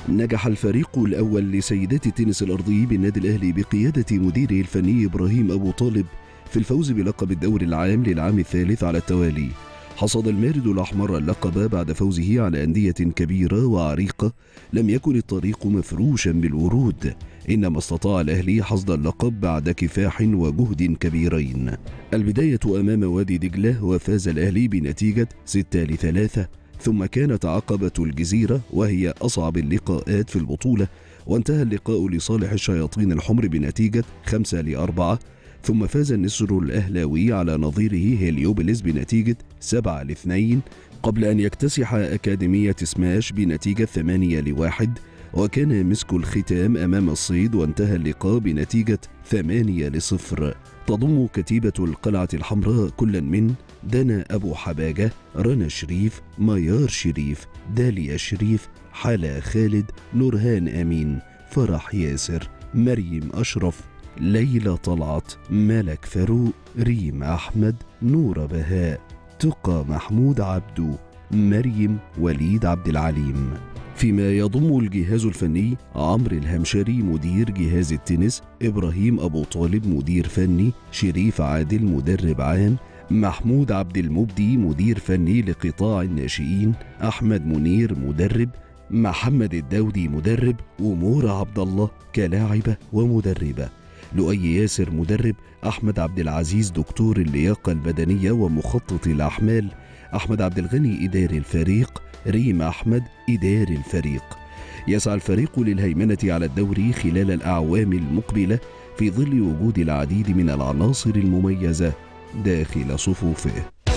نجح الفريق الأول لسيدات التنس الأرضي بالنادي الأهلي بقيادة مديره الفني إبراهيم أبو طالب في الفوز بلقب الدوري العام للعام الثالث على التوالي. حصد المارد الأحمر اللقب بعد فوزه على أندية كبيرة وعريقة لم يكن الطريق مفروشا بالورود، إنما استطاع الأهلي حصد اللقب بعد كفاح وجهد كبيرين. البداية أمام وادي دجلة وفاز الأهلي بنتيجة 6-3، ثم كانت عقبة الجزيرة وهي أصعب اللقاءات في البطولة، وانتهى اللقاء لصالح الشياطين الحمر بنتيجة 5-4، ثم فاز النسر الأهلاوي على نظيره هيليوبلس بنتيجة 7-2، قبل أن يكتسح أكاديمية سماش بنتيجة 8-1، وكان مسك الختام أمام الصيد وانتهى اللقاء بنتيجة 8-0. تضم كتيبة القلعة الحمراء كل من دنا أبو حباجة، رنا شريف، ميار شريف، داليا شريف، حلا خالد، نورهان أمين، فرح ياسر، مريم أشرف، ليلى طلعت، ملك فاروق، ريم أحمد، نورة بهاء، تقى محمود عبدو، مريم وليد عبد العليم. فيما يضم الجهاز الفني عمرو الهمشري مدير جهاز التنس، إبراهيم أبو طالب مدير فني، شريف عادل مدرب عام، محمود عبد المبدي مدير فني لقطاع الناشئين، أحمد منير مدرب، محمد الدودي مدرب، ومورة عبد الله كلاعبة ومدربة، لؤي ياسر مدرب، أحمد عبد العزيز دكتور اللياقة البدنية ومخطط الأحمال، أحمد عبد الغني إداري الفريق، ريم أحمد إداري الفريق. يسعى الفريق للهيمنة على الدوري خلال الأعوام المقبلة في ظل وجود العديد من العناصر المميزة داخل صفوفه.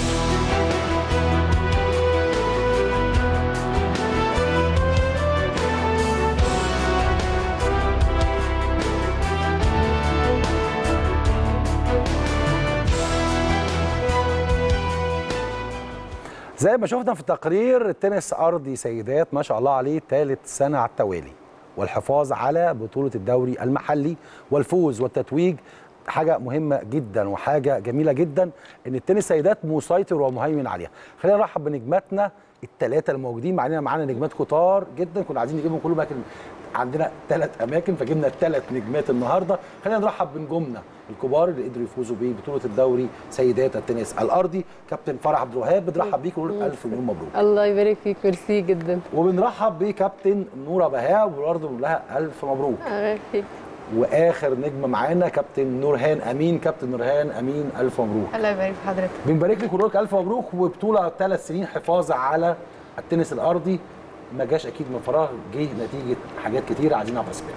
زي ما شفنا في تقرير، التنس أرضي سيدات ما شاء الله عليه ثالث سنة على التوالي، والحفاظ على بطولة الدوري المحلي والفوز والتتويج حاجة مهمة جدا وحاجة جميلة جدا إن التنس سيدات مسيطر ومهيمن عليها. خلينا نرحب بنجماتنا الثلاثة الموجودين معانا نجمات كتار جدا، كنا عايزين نجيبهم كلهم لكن عندنا 3 أماكن فجبنا 3 نجمات النهارده. خلينا نرحب بنجومنا الكبار اللي قدروا يفوزوا ببطولة الدوري سيدات التنس الأرضي. كابتن فرح عبد الوهاب بنرحب بيك ونقول لك 1000 مليون مبروك. الله يبارك فيك، ميرسي جدا. وبنرحب بكابتن نورة بهاء وبرضه بنقول لها 1000 مبروك. الله يبارك فيك. واخر نجمه معانا كابتن نورهان امين. كابتن نورهان امين 1000 مبروك. الله يبارك في حضرتك. بنبارك لك ونقول لك 1000 مبروك، وبطوله 3 سنين حفاظ على التنس الارضي ما جاش اكيد من فراغ، جه نتيجه حاجات كتيره عايزين نعرف اسباب.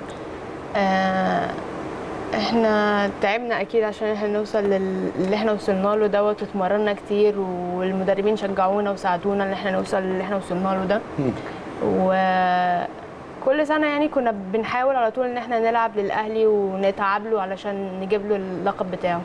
احنا تعبنا اكيد عشان احنا نوصل للي احنا وصلنا له دوت، واتمرنا كتير والمدربين شجعونا وساعدونا ان احنا نوصل للي احنا وصلنا له ده. وكل سنه يعني كنا بنحاول على طول ان احنا نلعب للاهلي ونتعب له علشان نجيب له اللقب بتاعه.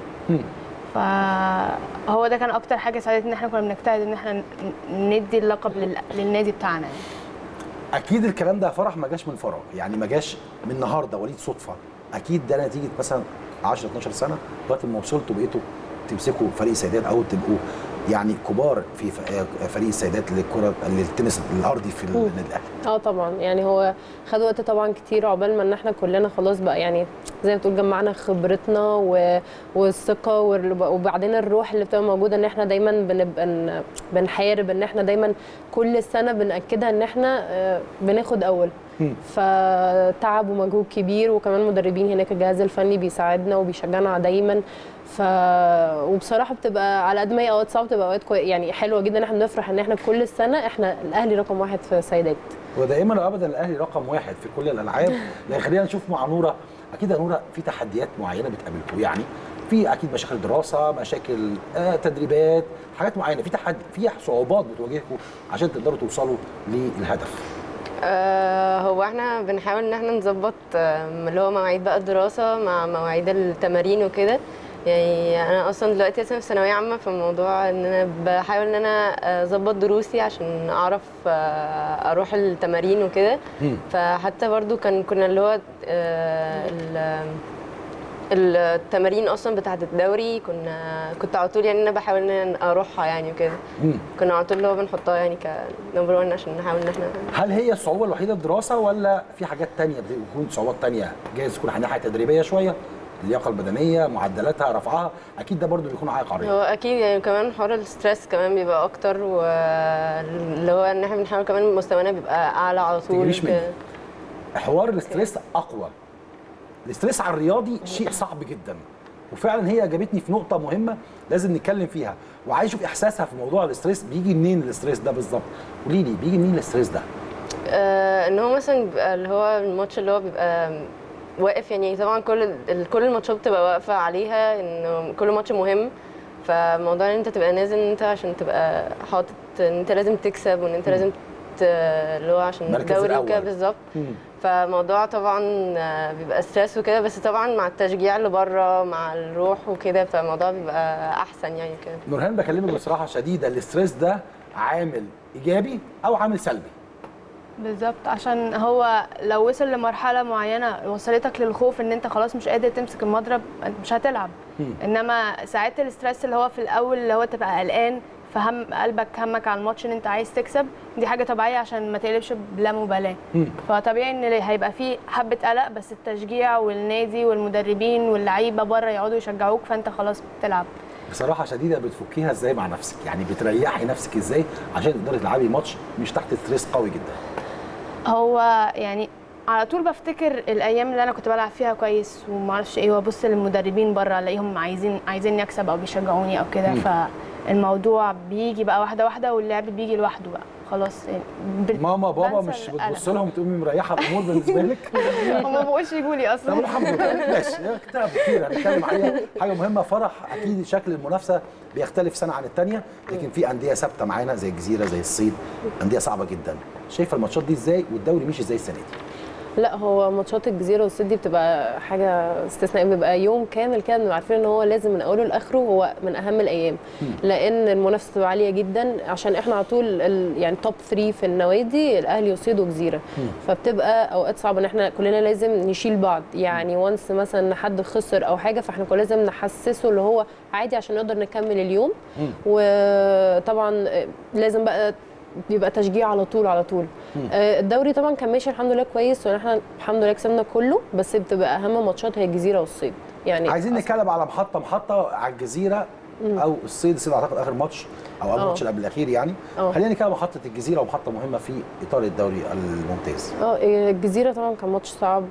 فهو ده كان اكتر حاجه ساعدتنا ان احنا كنا بنجتهد ان احنا ندي اللقب للنادي بتاعنا يعني. اكيد الكلام ده يا فرح ما جاش من فراغ، يعني ما جاش من النهارده وليد صدفه، اكيد ده نتيجه مثلا 10 12 سنه لغايه ما وصلتوا بقيتوا تمسكوا فريق سيدات او تبقوا يعني كبار في فريق السيدات للكره للتنس الارضي في النادي الاهلي. طبعا يعني هو خد وقت طبعا كتير عقبال ما ان احنا كلنا خلاص بقى يعني زي ما بتقول جمعنا خبرتنا والثقه وبعدين الروح اللي بتبقى موجوده ان احنا دايما بنبقى بنحارب ان احنا دايما كل سنه بناكدها ان احنا بناخد اول. فتعب ومجهود كبير، وكمان مدربين هناك الجهاز الفني بيساعدنا وبيشجعنا دايما. وبصراحه بتبقى على قد ما هي اوقات صعبه بتبقى اوقات يعني حلوه جدا. احنا بنفرح ان احنا كل سنه احنا الاهلي رقم 1 في السيدات، ودائما وابدا الاهلي رقم 1 في كل الالعاب. لكن خلينا نشوف مع نوره، اكيد يا نوره في تحديات معينه بتقابلكم، يعني في اكيد مشاكل دراسه، مشاكل تدريبات، حاجات معينه، في صعوبات بتواجهكم عشان تقدروا توصلوا للهدف. هو احنا بنحاول ان احنا نظبط اللي هو مواعيد بقى الدراسه مع مواعيد التمارين وكده. يعني انا اصلا دلوقتي في ثانويه عامه، في موضوع ان انا بحاول ان انا اظبط دروسي عشان اعرف اروح التمارين وكده. فحتى برضو كنا اللي هو التمارين اصلا بتاعه الدوري كنت على طول يعني انا بحاول ان اروحها يعني وكده. كنا على طول اللي هو بنحطها يعني كنمبر 1 عشان نحاول ان احنا. هل هي الصعوبه الوحيده الدراسه ولا في حاجات تانية بتكون صعوبات تانية؟ جايز تكون ناحيه تدريبيه شويه، اللياقه البدنيه، معدلاتها، رفعها، اكيد ده برضو بيكون عائق عريض. هو اكيد يعني كمان حوار الستريس كمان بيبقى اكتر، واللي هو ان احنا بنحاول كمان مستوانا بيبقى اعلى على طول. حوار الاستريس اقوى. الاستريس على الرياضي شيء صعب جدا، وفعلا هي جابتني في نقطه مهمه لازم نتكلم فيها، وعايز اشوف احساسها في موضوع الاستريس. بيجي منين الاستريس ده بالظبط؟ قولي لي بيجي منين الاستريس ده؟ ان هو مثلا بيبقى اللي هو الماتش اللي هو بيبقى واقف، يعني طبعا كل الماتشات بتبقى واقفه عليها انه كل ماتش مهم، فموضوع ان انت تبقى نازل انت عشان تبقى حاطط ان انت لازم تكسب وان انت لازم اللي هو عشان الدوري وكده بالظبط. فموضوع طبعا بيبقى ستريس وكده، بس طبعا مع التشجيع اللي بره مع الروح وكده فالموضوع بيبقى احسن يعني كده. نورهان بكلمك بصراحه شديده، الاستريس ده عامل ايجابي او عامل سلبي؟ بالظبط، عشان هو لو وصل لمرحله معينه وصلتك للخوف ان انت خلاص مش قادر تمسك المضرب مش هتلعب. انما ساعات الاستريس اللي هو في الاول اللي هو تبقى قلقان، فهم قلبك همك على الماتش ان انت عايز تكسب، دي حاجه طبيعيه عشان ما تقلبش بلا مبالاه. فطبيعي ان هيبقى في حبه قلق، بس التشجيع والنادي والمدربين واللعيبه بره يقعدوا يشجعوك فانت خلاص بتلعب. بصراحه شديده بتفكيها ازاي مع نفسك؟ يعني بتريحي نفسك ازاي عشان تقدري تلعبي ماتش مش تحت ستريس قوي جدا؟ هو يعني على طول بفتكر الايام اللي انا كنت بلعب فيها كويس وما اعرفش ايه، وابص للمدربين بره الاقيهم عايزين يكسب او بيشجعوني او كده، فالموضوع بيجي بقى واحده واحده واللعب بيجي لوحده بقى خلاص. ماما بابا مش بتبص لهم تقومي مريحه الامور بالنسبه لك؟ هم ما بقوش يجوا لي اصلا. طب الحمد لله ماشي، كتاب كتير هنتكلم عليها. حاجه مهمه فرح، اكيد شكل المنافسه بيختلف سنه عن الثانيه، لكن في انديه ثابته معانا زي الجزيره زي الصيد، انديه صعبه جدا. شايفه الماتشات دي ازاي والدوري مشي ازاي السنه دي؟ لا هو ماتشات الجزيره والصيد دي بتبقى حاجه استثنائيه، بيبقى يوم كامل كده بنبقى عارفين ان هو لازم من اوله لاخره هو من اهم الايام، لان المنافسه بتبقى عاليه جدا عشان احنا على طول يعني توب 3 في النوادي الاهلي والصيد وجزيره، فبتبقى اوقات صعبه ان احنا كلنا لازم نشيل بعض، يعني وانس مثلا حد خسر او حاجه فاحنا كلنا لازم نحسسه اللي هو عادي عشان نقدر نكمل اليوم. وطبعا لازم بقى بيبقى تشجيع على طول. الدوري طبعا كان ماشي الحمد لله كويس، واحنا الحمد لله كسبنا كله، بس بتبقى اهم ماتشات هي الجزيره والصيد. يعني عايزين نتكلم على محطه على الجزيره او الصيد اعتقد اخر ماتش او الماتش اللي قبل الاخير يعني. خلينا نتكلم عن محطه الجزيره ومحطه مهمه في اطار الدوري الممتاز. الجزيره طبعا كان ماتش صعب.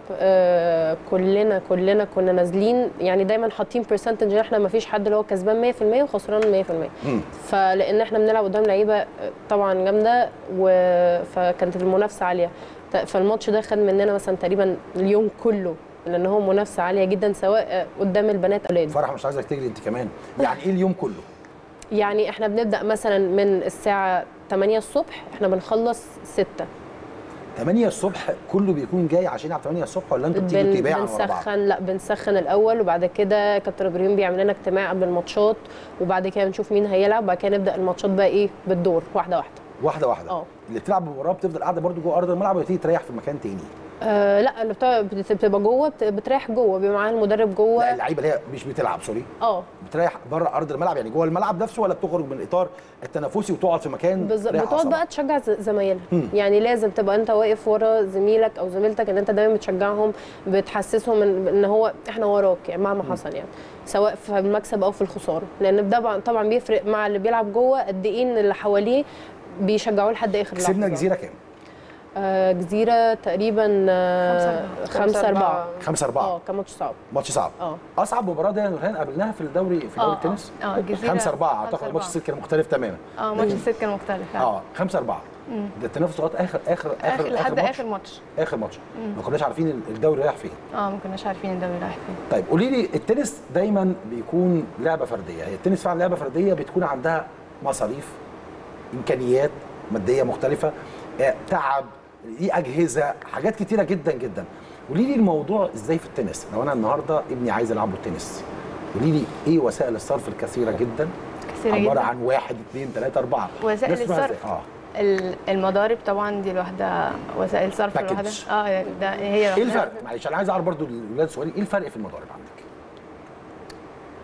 كلنا كنا نازلين يعني دايما حاطين برسنتج احنا ما فيش حد اللي هو كسبان 100% وخسران 100%. فلان احنا بنلعب قدام لعيبه طبعا جامده فكانت المنافسه عاليه، فالماتش ده خد مننا مثلا تقريبا اليوم كله لان هو منافسه عاليه جدا سواء قدام البنات او الاولاد. فرح مش عايزك تجري انت كمان، يعني ايه اليوم كله؟ يعني احنا بنبدا مثلا من الساعه 8 الصبح احنا بنخلص 6. 8 الصبح كله بيكون جاي عشان يلعب 8 الصبح ولا انتوا بتيجوا تباعوا ورا بعض؟ لا بنسخن الاول، وبعد كده كابتن ابراهيم بيعمل لنا اجتماع قبل الماتشات، وبعد كده بنشوف مين هيلعب، وبعد كده نبدا الماتشات بقى ايه بالدور واحده واحده. اللي بتلعب المباراه بتفضل قاعده برده جوه ارض الملعب ولا تيجي تريح في مكان تاني؟ لا اللي بتبقى جوه بتريح جوه، بيبقى معاها المدرب جوه. لا اللعيبه اللي هي مش بتلعب سوري بتريح بره ارض الملعب يعني جوه الملعب نفسه، ولا بتخرج من الاطار التنافسي وتقعد في مكان بالظبط؟ بتقعد بقى تشجع زمايلها. يعني لازم تبقى انت واقف ورا زميلك او زميلتك، ان انت دايما بتشجعهم بتحسسهم ان هو احنا وراك يعني مهما حصل، يعني سواء في المكسب او في الخساره، لان ده طبعا بيفرق مع اللي بيلعب جوه قد ايه ان اللي حواليه بيشجعوه لحد اخر لحظه. كسبنا الجزيره كام؟ جزيره تقريبا 5-4. 5-4 كان ماتش صعب. ماتش صعب. اصعب مباراه دي يا نورهان قابلناها في الدوري التنس؟ الجزيره 5-4 اعتقد ماتش الست كان مختلف تماما. ماتش الست كان مختلف 5-4 ده التنافس لغايه اخر ماتش. اخر ماتش ما كناش عارفين الدوري رايح فين. ما كناش عارفين الدوري رايح فين. طيب قولي لي، التنس دايما بيكون لعبه فرديه، هي التنس فعلا لعبه فرديه بتكون عندها مصاريف، امكانيات ماديه مختلفه، تعب، دي اجهزه، حاجات كتيره جدا جدا. قولي لي الموضوع ازاي في التنس؟ لو انا النهارده ابني عايز العبه التنس، قولي لي ايه وسائل الصرف الكثيره جدا؟ عباره عن 1 2 3 4 وسائل الصرف. المضارب طبعا دي لوحدها وسائل صرف لوحدها. ده هي ايه الفرق؟ معلش انا عايز اعرف برضو الاولاد الصغيرين ايه الفرق في المضارب عندك؟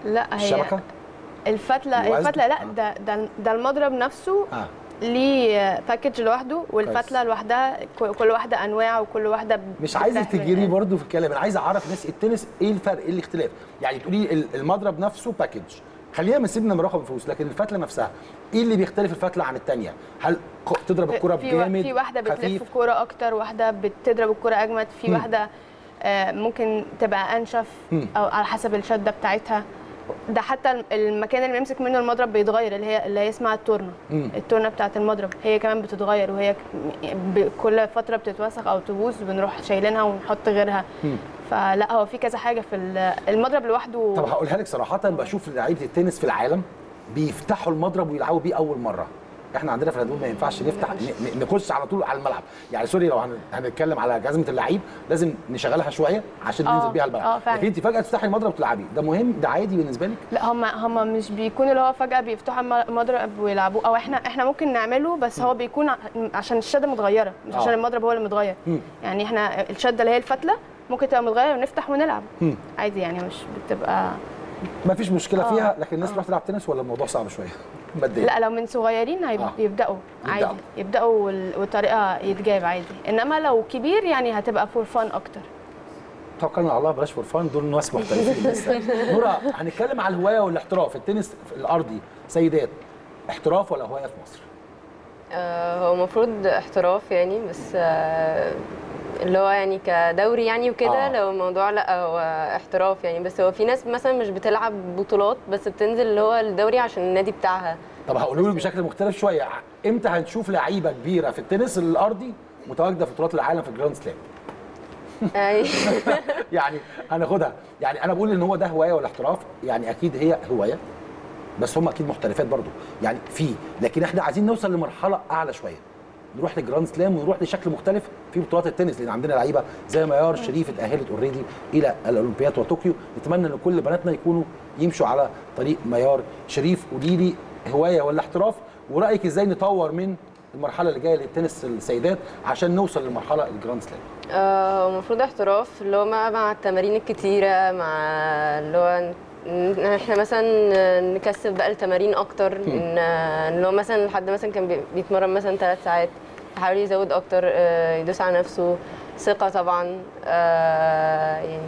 لا هي الشبكه الفتله الوزن؟ لا ده المضرب نفسه ليه باكج لوحده، والفتله لوحدها، كل واحده انواع وكل واحده مش عايزك تجري برضو في الكلام، انا عايز اعرف ناس التنس ايه الفرق، ايه الاختلاف. يعني تقولي المضرب نفسه باكج، خلينا من سيبنا من رقم الفلوس، لكن الفتله نفسها ايه اللي بيختلف الفتله عن الثانيه؟ هل تضرب الكره بجامد؟ في واحده بتلف الكره اكتر، واحده بتضرب الكره اجمد، في واحده ممكن تبقى انشف او على حسب الشده بتاعتها. ده حتى المكان اللي بيمسك منه المضرب بيتغير، اللي هي اسمها التورنه. التورنه بتاعت المضرب هي كمان بتتغير، وهي كل فتره بتتوسخ او تبوظ بنروح شايلينها ونحط غيرها. فلا هو في كذا حاجه في المضرب لوحده. طب هقولها لك صراحه، بشوف لعيبه التنس في العالم بيفتحوا المضرب ويلعبوا بيه اول مره. احنا عندنا في الهدوم ما ينفعش نفتح، نخش على طول على الملعب. يعني سوري لو هنتكلم على جزمه اللعيب لازم نشغلها شويه عشان ننزل بيها الملعب، لكن انت فجاه تفتحي المضرب وتلعبي، ده مهم؟ ده عادي بالنسبه لك؟ لا هم مش بيكون اللي هو فجاه بيفتحوا المضرب ويلعبوه، او احنا ممكن نعمله، بس هو بيكون عشان الشده متغيره، مش عشان المضرب هو اللي متغير. يعني احنا الشده اللي هي الفتله ممكن تبقى متغيره ونفتح ونلعب عادي، يعني مش بتبقى ما فيش مشكله فيها. لكن الناس تروح تلعب تنس ولا الموضوع صعب شويه ماديا؟ لا لو من صغيرين يبداوا عادي، يبداوا والطريقه يتجاب عادي، انما لو كبير يعني هتبقى فور فان اكتر. توكلنا على الله، بلاش فور فان، دول ناس محترفين لسه. نورا، هنتكلم على الهوايه والاحتراف. التنس الارضي سيدات احتراف ولا هوايه في مصر؟ هو المفروض احتراف يعني، بس اللي هو يعني كدوري يعني وكده. لو الموضوع لا هو احتراف يعني، بس هو في ناس مثلا مش بتلعب بطولات بس بتنزل اللي هو الدوري عشان النادي بتاعها. طب هقوله لك بشكل مختلف شويه، امتى هنشوف لعيبه كبيره في التنس الارضي متواجده في بطولات العالم في الجراند سلام؟ يعني هناخدها، يعني انا بقول ان هو ده هوايه ولا احتراف؟ يعني اكيد هي هوايه، بس هم اكيد محترفات برضو يعني لكن احنا عايزين نوصل لمرحله اعلى شويه، نروح للجراند سلام ونروح لشكل مختلف في بطولات التنس، لان عندنا لعيبه زي ميار شريف اتاهلت اوريدي الى الاولمبياد وطوكيو. نتمنى ان كل بناتنا يكونوا يمشوا على طريق ميار شريف. قولي لي هوايه ولا احتراف، ورايك ازاي نطور من المرحله اللي جايه للتنس السيدات عشان نوصل للمرحله الجراند سلام؟ المفروض احتراف اللي هو مع التمارين الكتيره، مع اللي هو احنا مثلا نكثف بقى التمارين اكتر، اللي هو مثلا حد مثلا كان بيتمرن مثلا 3 ساعات يحاول يزود اكتر، يدوس على نفسه، ثقه طبعا يعني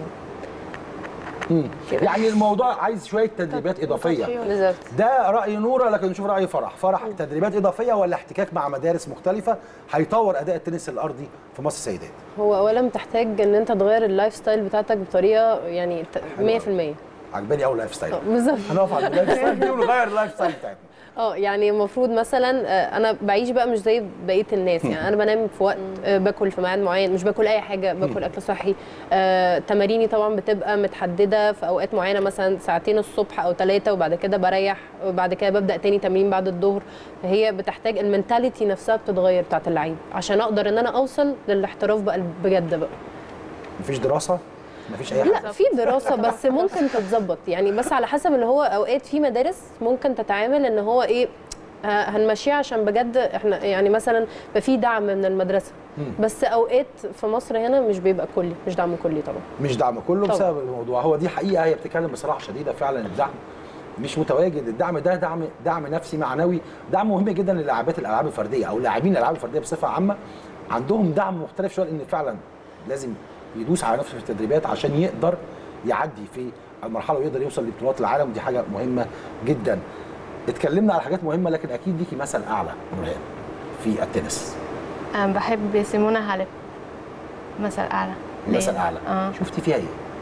يعني الموضوع عايز شويه تدريبات اضافيه. بالظبط، ده راي نوره، لكن نشوف راي فرح. تدريبات اضافيه ولا احتكاك مع مدارس مختلفه هيطور اداء التنس الارضي في مصر سيدات؟ هو اولا محتاج ان انت تغير اللايف ستايل بتاعتك بطريقه يعني 100%. عجباني قوي اللايف ستايل. بالظبط، هنقف على اللايف ستايل دي ونغير اللايف ستايل بتاعتنا. يعني المفروض مثلا انا بعيش بقى مش زي بقيه الناس، يعني انا بنام في وقت، باكل في ميعاد معين، مش باكل اي حاجه، باكل اكل صحي. تماريني طبعا بتبقى متحدده في اوقات معينه، مثلا 2 ساعة الصبح او 3، وبعد كده بريح، وبعد كده ببدا تاني تمرين بعد الظهر. فهي بتحتاج المنتاليتي نفسها بتتغير بتاعت اللعيب عشان اقدر ان انا اوصل للاحتراف بقى بجد بقى. مفيش دراسه؟ مفيش اي حاجه؟ لا في دراسه بس ممكن تتظبط يعني، بس على حسب اللي هو اوقات في مدارس ممكن تتعامل ان هو ايه، هنمشيها عشان بجد احنا يعني مثلا في دعم من المدرسه، بس اوقات في مصر هنا مش بيبقى كلي، مش دعم كلي طبعا، مش دعم كله طبعا. بسبب الموضوع هو دي حقيقه، هي بتتكلم بصراحه شديده فعلا، الدعم مش متواجد. الدعم ده دعم نفسي معنوي، دعم مهم جدا للاعبات الالعاب الفرديه او لاعبين الالعاب الفرديه بصفه عامه، عندهم دعم مختلف شويه، لان فعلا لازم يدوس على نفسه في التدريبات عشان يقدر يعدي في المرحله ويقدر يوصل لبطولات العالم، ودي حاجه مهمه جدا. اتكلمنا على حاجات مهمه، لكن اكيد ليكي مثل اعلى نورهان في التنس. انا بحب سيمونا هالب، مثل اعلى. مثل اعلى. شفتي فيها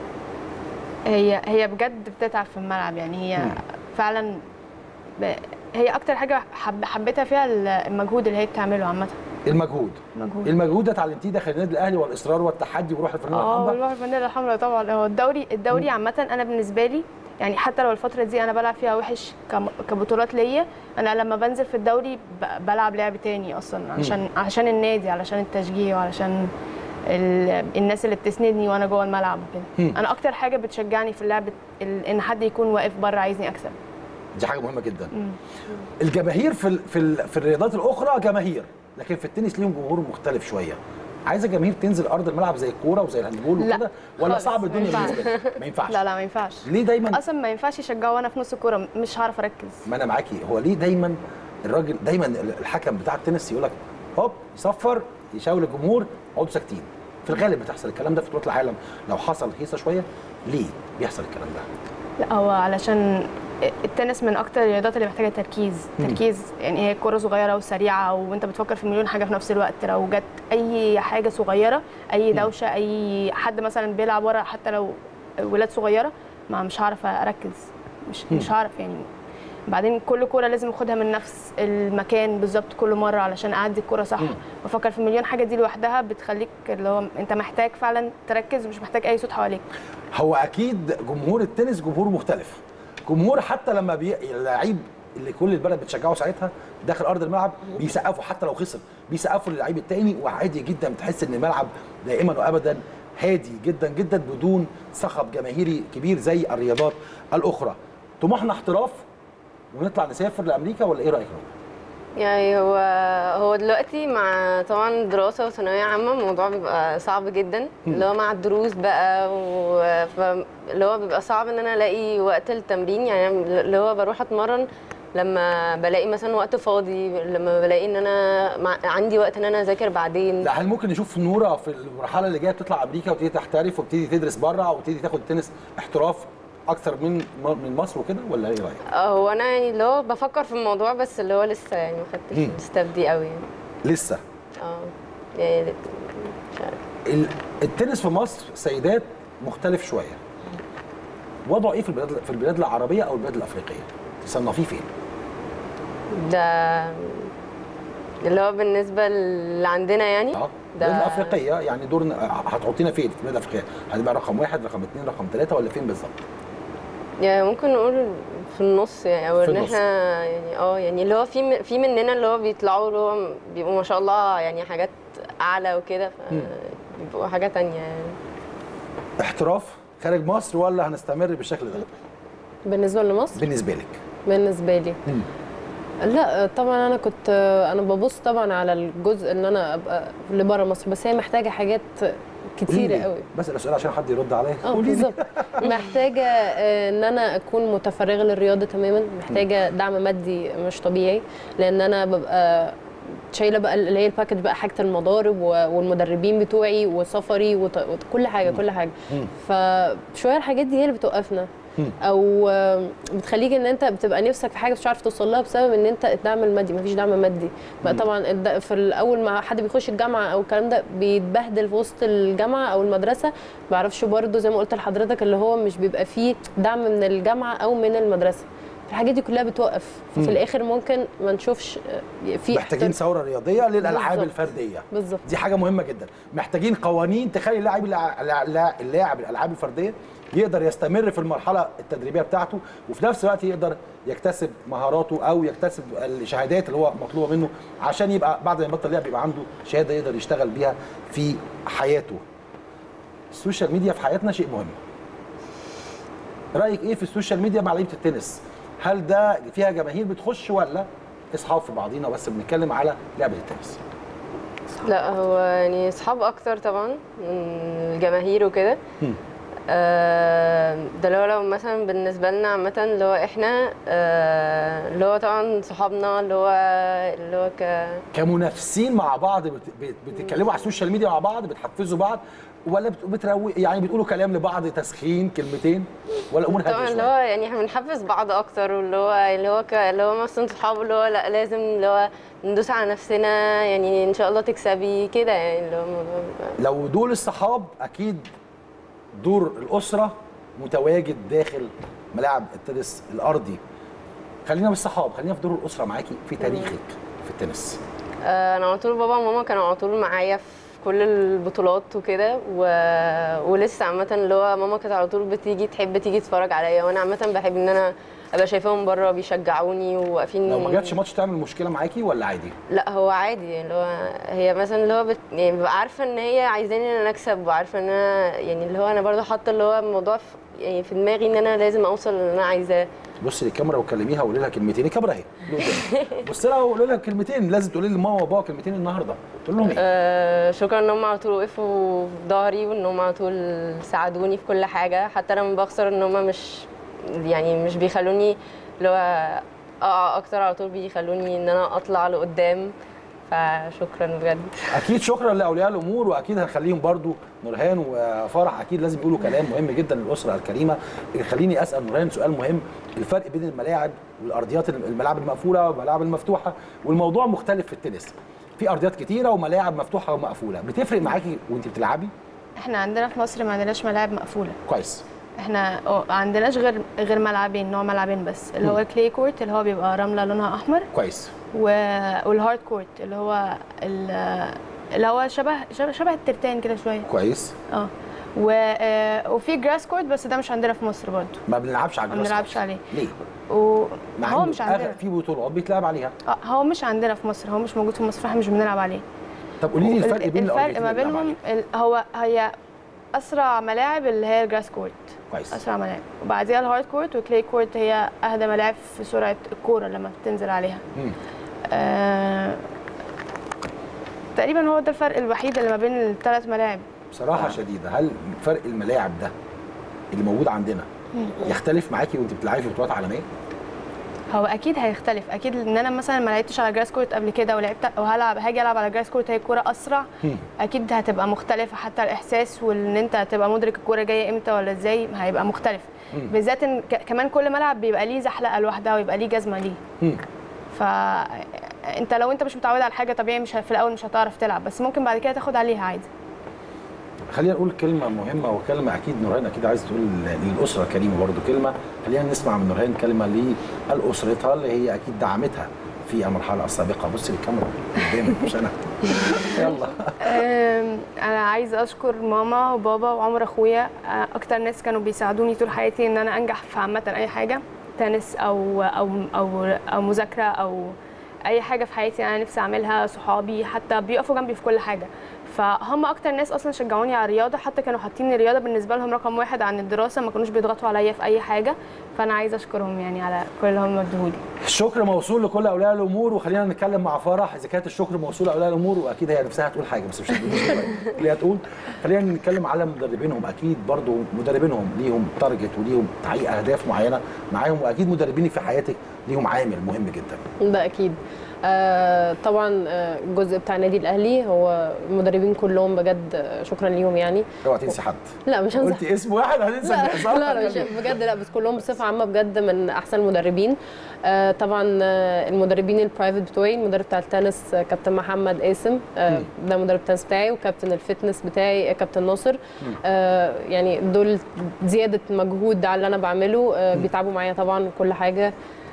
ايه؟ هي بجد بتتعب في الملعب، يعني هي فعلا هي اكتر حاجه حبيتها فيها المجهود اللي هي بتعمله عامه. المجهود ده اتعلمتيه داخل النادي الاهلي، والاصرار والتحدي وروح الفانيله الحمراء؟ روح الفانيله الحمراء طبعا. هو الدوري عامه انا بالنسبه لي يعني، حتى لو الفتره دي انا بلعب فيها وحش كبطولات ليا، انا لما بنزل في الدوري بلعب لعب تاني اصلا، عشان النادي، علشان التشجيع، وعلشان الناس اللي بتسندني وانا جوه الملعب وكده. انا اكتر حاجه بتشجعني في اللعب ان حد يكون واقف بره عايزني اكسب. دي حاجه مهمه جدا. الجماهير في الرياضات الاخرى جماهير، لكن في التنس ليهم جمهور مختلف شويه. عايزه جماهير تنزل ارض الملعب زي الكوره وزي الهاندبول لا، وكده، ولا خالص، صعب ما الدنيا ينفعش. بالنسبه لك؟ ما ينفعش. لا ما ينفعش. ليه دايما؟ اصلا ما ينفعش يشجعوا وانا في نص الكوره، مش هعرف اركز. ما انا معاكي، هو ليه دايما الراجل دايما الحكم بتاع التنس يقول لك هوب يصفر يشاور الجمهور اقعدوا ساكتين؟ في الغالب بتحصل الكلام ده في بطولات العالم، لو حصل هيصه شويه ليه بيحصل الكلام ده؟ لا هو علشان التنس من اكتر الرياضات اللي محتاجه تركيز، يعني هي كوره صغيره وسريعه وانت بتفكر في مليون حاجه في نفس الوقت. لو جت اي حاجه صغيره، اي دوشه، اي حد مثلا بيلعب ورا، حتى لو ولاد صغيره، مش هعرف اركز، مش هعرف يعني. بعدين كل كوره لازم اخدها من نفس المكان بالظبط كل مره علشان اعدي الكوره صح. بفكر في مليون حاجه، دي لوحدها بتخليك اللي هو انت محتاج فعلا تركز ومش محتاج اي صوت حواليك. هو اكيد جمهور التنس جمهور مختلف، جمهور حتى لما اللعيب اللي كل البلد بتشجعه ساعتها داخل ارض الملعب بيسقفوا، حتى لو خسر بيسقفوا للعيب التاني، وعادي جدا بتحس ان الملعب دائما وابدا هادي جدا جدا بدون صخب جماهيري كبير زي الرياضات الاخرى. طموحنا احتراف ونطلع نسافر لامريكا ولا ايه رايك؟ يعني هو دلوقتي مع طبعا دراسه وثانويه عامه الموضوع بيبقى صعب جدا، اللي هو مع الدروس بقى، اللي هو بيبقى صعب ان انا الاقي وقت التمرين. يعني اللي هو بروح اتمرن لما بلاقي مثلا وقت فاضي، لما بلاقي ان انا عندي وقت ان انا اذاكر بعدين. لا، هل ممكن نشوف نوره في المرحله اللي جايه تطلع امريكا وتبتدي تحترف وتبتدي تدرس بره وتبتدي تاخد التنس احتراف اكتر من مصر وكده، ولا ايه رايك؟ هو انا يعني اللي هو بفكر في الموضوع، بس اللي هو لسه يعني ما خدتش الستاب دي قوي يعني. لسه يعني مش عارف. التنس في مصر سيدات مختلف شويه، وضعه ايه في البلاد العربيه او البلاد الافريقيه؟ تصنفيه فين؟ ده اللي هو بالنسبه اللي عندنا يعني البلاد الافريقيه يعني دورنا هتحطينا فين في البلاد الافريقيه؟ هتبقى رقم 1 رقم 2 رقم 3 ولا فين بالظبط؟ يعني ممكن نقول في النص يعني، او ان احنا يعني يعني اللي هو في مننا اللي هو بيطلعوا اللي هو بيبقوا ما شاء الله يعني حاجات اعلى وكده، بيبقوا حاجه ثانيه يعني. احتراف خارج مصر ولا هنستمر بالشكل ده؟ بالنسبه لمصر؟ بالنسبه لك؟ بالنسبه لي لا طبعا انا ببص طبعا على الجزء ان انا ابقى لبره مصر، بس هي محتاجه حاجات كتيره قوي. بس السؤال عشان حد يرد عليا. بالظبط. محتاجه ان انا اكون متفرغه للرياضه تماما، محتاجه دعم مادي مش طبيعي، لان انا ببقى شايله بقى اللي هي الباكج بقى، حاجه المضارب والمدربين بتوعي وسفري وكل حاجه كل حاجه. فشويه الحاجات دي هي اللي بتوقفنا، او بتخليك ان انت بتبقى نفسك في حاجه مش عارف توصل لها بسبب ان انت الدعم المادي، مفيش دعم مادي بقى. طبعا في الاول ما حد بيخش الجامعه او الكلام ده بيتبهدل في وسط الجامعه او المدرسه، ما بعرفش برده زي ما قلت لحضرتك اللي هو مش بيبقى فيه دعم من الجامعه او من المدرسه. الحاجات دي كلها بتوقف، ففي الاخر ممكن ما نشوفش في محتاجين ثوره رياضيه للالعاب الفرديه. بالظبط، دي حاجه مهمه جدا. محتاجين قوانين تخلي اللاعب الالعاب الفرديه يقدر يستمر في المرحله التدريبيه بتاعته، وفي نفس الوقت يقدر يكتسب مهاراته او يكتسب الشهادات اللي هو مطلوبه منه، عشان يبقى بعد ما يبطل لعب يبقى عنده شهاده يقدر يشتغل بيها في حياته. السوشيال ميديا في حياتنا شيء مهم. رايك ايه في السوشيال ميديا مع لعيبه التنس؟ هل ده فيها جماهير بتخش ولا اصحاب في بعضينا بس بنتكلم على لعبه التنس؟ لا هو يعني اصحاب اكتر طبعا من الجماهير وكده. ده لو مثلا بالنسبه لنا عامه اللي هو احنا اللي هو طبعا صحابنا اللي هو كمنافسين مع بعض بتتكلموا على السوشيال ميديا مع بعض، بتحفزوا بعض ولا يعني بتقولوا كلام لبعض تسخين كلمتين ولا امور هاديه؟ طبعا اللي هو يعني احنا بنحفز بعض اكتر، واللي هو مثلا صحاب اللي هو لا لازم اللي هو ندوس على نفسنا يعني ان شاء الله تكسبي كده يعني. اللي هو لو دول الصحاب اكيد دور الاسره متواجد داخل ملاعب التنس الارضي. خلينا بالصحاب، خلينا في دور الاسره معاكي في تاريخك في التنس. انا على طول بابا وماما كانوا على طول معايا في كل البطولات وكده، ولسه عامه اللي هو ماما كانت على طول تحب تيجي تتفرج عليا، وانا عامه بحب ان انا ابقى شايفاهم بره بيشجعوني وواقفين. لو ما جاتش ماتش تعمل مشكله معاكي ولا عادي؟ لا هو عادي، اللي هو هي مثلا اللي هو يعني ببقى عارفه ان هي عايزاني ان انا اكسب، وعارفه ان انا يعني اللي هو انا برضه حاطه اللي هو الموضوع يعني في دماغي ان انا لازم اوصل اللي انا عايزاه. بص للكاميرا وكلميها وقولي لها كلمتين، الكاميرا اهي بص لها وقولي لها كلمتين، لازم تقولي لماما وبابا كلمتين النهارده، تقول لهم ايه؟ شكرا ان هم على طول وقفوا في ظهري، وان هم على طول ساعدوني في كل حاجه، حتى لما بخسر ان هم مش بيخلوني اللي هو اقع اكتر، على طول بيخلوني ان انا اطلع لقدام. فشكرا بجد. اكيد شكرا لاولياء الامور، واكيد هنخليهم برضو نورهان وفرح اكيد لازم يقولوا كلام مهم جدا للاسره الكريمه. خليني اسال نورهان سؤال مهم، الفرق بين الملاعب والارضيات، الملاعب المقفوله والملاعب المفتوحه، والموضوع مختلف في التنس، في ارضيات كتيره وملاعب مفتوحه ومقفوله، بتفرق معاكي وانت بتلعبي؟ احنا عندنا في مصر ما عندناش ملاعب مقفوله. كويس. احنا ما عندناش غير ملعبين، نوع ملعبين بس، اللي هو الكلي كورت اللي هو بيبقى رمله لونها احمر. كويس. والهارد كورت اللي هو شبه الترتان كده شويه. كويس. وفي جراس كورت، بس ده مش عندنا في مصر برضه. ما بنلعبش على الجراس. ما بنلعبش عليه. ليه؟ هو مش عندنا. في بطولات بيتلعب عليها. هو مش عندنا في مصر، هو مش موجود في مصر، فاحنا مش بنلعب عليه. طب قولي لي الفرق بين الفرق ما بينهم هي اسرع ملاعب اللي هي الجراس كورت. كويس. اسرع ملاعب، وبعديها الهارد كورت والكلي كورت هي اهدى ملاعب في سرعه الكوره لما بتنزل عليها. تقريبا هو ده الفرق الوحيد اللي ما بين الثلاث ملاعب. بصراحه شديده، هل فرق الملاعب ده اللي موجود عندنا يختلف معاكي وانت بتلعبي في بطولات عالميه؟ هو اكيد هيختلف، اكيد ان انا مثلا ما لعبتش على جراس كورت قبل كده ولعبت هاجي العب على جراس كورت، هي الكوره اسرع. اكيد هتبقى مختلفه، حتى الاحساس وان انت تبقى مدرك الكوره جايه امتى ولا ازاي هيبقى مختلف. بالذات ان كمان كل ملعب بيبقى ليه زحلقه لوحدها ويبقى ليه جزمه ليه. فانت لو انت مش متعود على حاجه طبيعي مش في الاول مش هتعرف تلعب، بس ممكن بعد كده تاخد عليها عادي. خلينا نقول كلمه مهمه وكلمه اكيد نورهان اكيد عايز تقول للاسره الكريمه برضو كلمه، خلينا نسمع من نورهان كلمه لاسرتها اللي هي اكيد دعمتها في المرحله السابقه. بصي للكاميرا قدامك مش انا. يلا. انا عايزه اشكر ماما وبابا وعمر اخويا، اكتر ناس كانوا بيساعدوني طول حياتي ان انا انجح في عامه اي حاجه، تنس او مذاكره او اي حاجه في حياتي انا نفسي اعملها. صحابي حتى بيقفوا جنبي في كل حاجه، فهم اكتر ناس اصلا شجعوني على الرياضه، حتى كانوا حاطين الرياضه بالنسبه لهم رقم واحد عن الدراسه، ما كانوش بيضغطوا عليا في اي حاجه، فانا عايزه اشكرهم يعني على كل اللي هم ادوهولي. الشكر موصول لكل اولياء الامور، وخلينا نتكلم مع فرح اذا كانت الشكر موصول لاولياء الامور، واكيد هي نفسها هتقول حاجه بس مش اللي هتقول. خلينا نتكلم على مدربينهم، اكيد برضو مدربينهم ليهم تارجت وليهم تحقيق اهداف معينه معاهم، واكيد مدربينك في حياتك ليهم عامل مهم جدا. ده اكيد. طبعا الجزء بتاع النادي الاهلي هو المدربين كلهم بجد شكرا ليهم يعني. اوعى تنسي حد. لا مش هنسى. قلتي اسم واحد هننسى. لا مش بجد، لا بس كلهم بصفه عامه بجد من احسن المدربين. طبعا المدربين البرايفت بتوعي، المدرب بتاع التنس كابتن محمد قاسم، ده مدرب التنس بتاعي، وكابتن الفتنس بتاعي كابتن ناصر. يعني دول زياده مجهود على اللي انا بعمله، بيتعبوا معايا طبعا كل حاجه،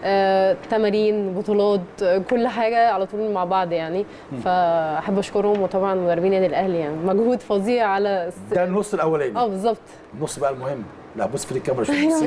تمارين بطولات كل حاجه على طول مع بعض يعني. فاحب اشكرهم، وطبعا مدربين النادي الاهلي يعني مجهود فظيع على ده النص الاولاني. بالظبط. النص بقى المهم. لا بص في الكاميرا شويه.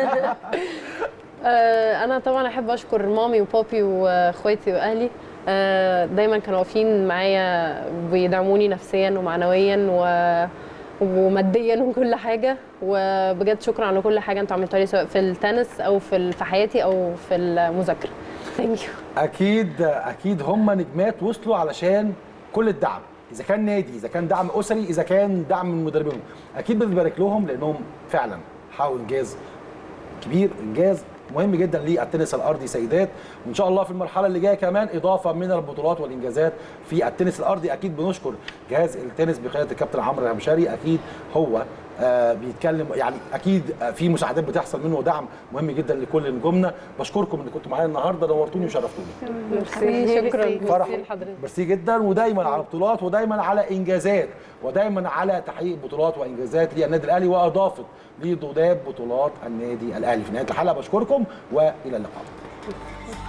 انا طبعا احب اشكر مامي وبابي واخواتي واهلي، دايما كانوا واقفين معايا بيدعموني نفسيا ومعنويا وماديا وكل حاجه، وبجد شكرا على كل حاجه انتوا عملتوها لي سواء في التنس او في حياتي او في المذاكره. ثانك يو. اكيد هم نجمات وصلوا علشان كل الدعم، اذا كان نادي، اذا كان دعم اسري، اذا كان دعم من مدربينهم، اكيد بنبارك لهم لانهم فعلا حققوا انجاز كبير، انجاز مهم جدا للتنس الارضي سيدات، وان شاء الله في المرحله اللي جايه كمان اضافه من البطولات والانجازات في التنس الارضي. اكيد بنشكر جهاز التنس بقياده الكابتن عمرو الهمشري، اكيد هو بيتكلم يعني اكيد في مساعدات بتحصل منه ودعم مهم جدا لكل نجومنا. بشكركم ان كنتوا معايا النهارده، نورتوني وشرفتوني. ميرسي، شكرا فرح ميرسي جدا، ودايما على بطولات ودايما على انجازات ودايما على تحقيق بطولات وانجازات للنادي الاهلي، واضافت لضباب بطولات النادي الاهلي. في نهايه الحلقه بشكركم والى اللقاء.